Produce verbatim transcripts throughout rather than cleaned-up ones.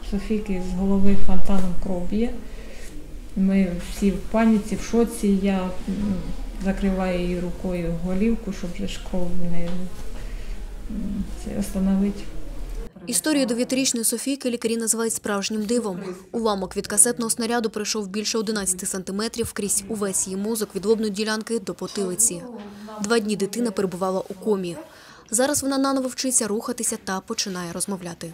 Софійки з голови фонтаном кров б'є. Ми всі в паніці, в шоці. Я закриваю її рукою голівку, щоб вже ж кров не остановити. Історію дев'ятирічної Софійки лікарі називають справжнім дивом. Уламок від касетного снаряду пройшов більше одинадцяти сантиметрів крізь увесь її мозок від лобної ділянки до потилиці. Два дні дитина перебувала у комі. Зараз вона наново вчиться рухатися та починає розмовляти.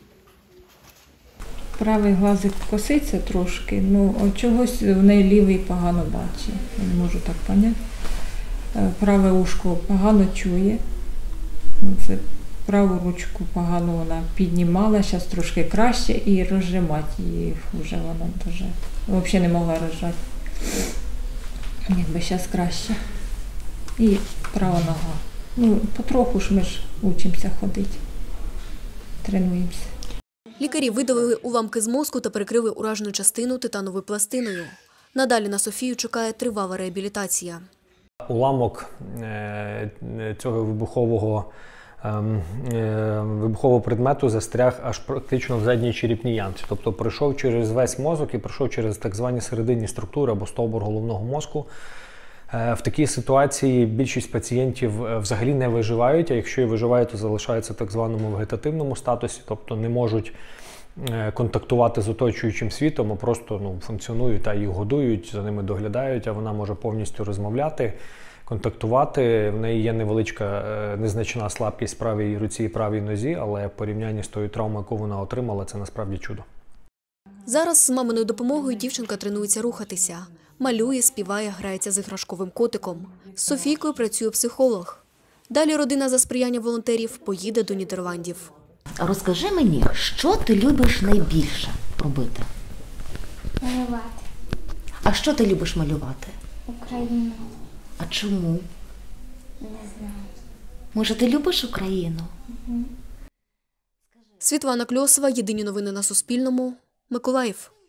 Правий глазик коситься трошки, ну чогось в неї лівий погано бачить. Я не можу так зрозуміти. Праве ушко погано чує. Це праву ручку погано вона піднімала, зараз трошки краще, і розжимати її вже вона дуже, взагалі не могла розжати. Якби зараз краще. І права нога. Ну, потроху ж ми ж учимося ходити, тренуємося. Лікарі видалили уламки з мозку та перекрили уражену частину титановою пластиною. Надалі на Софію чекає тривала реабілітація. Уламок цього вибухового, вибухового предмету застряг аж практично в задній черепній ямці. Тобто пройшов через весь мозок і пройшов через так звані серединні структури або стовбур головного мозку. В такій ситуації більшість пацієнтів взагалі не виживають, а якщо і виживають, то залишаються в так званому вегетативному статусі, тобто не можуть контактувати з оточуючим світом, а просто ну, функціонують, а їх годують, за ними доглядають, а вона може повністю розмовляти, контактувати. В неї є невеличка, незначна слабкість в правій руці і правій нозі, але в порівнянні з тою травмою, яку вона отримала, це насправді чудо. Зараз з маминою допомогою дівчинка тренується рухатися. Малює, співає, грається з іграшковим котиком. З Софійкою працює психолог. Далі родина за сприяння волонтерів поїде до Нідерландів. Розкажи мені, що ти любиш найбільше робити? Малювати. А що ти любиш малювати? Україну. А чому? Не знаю. Може, ти любиш Україну? Світлана Кльосова, єдині новини на Суспільному, Миколаїв.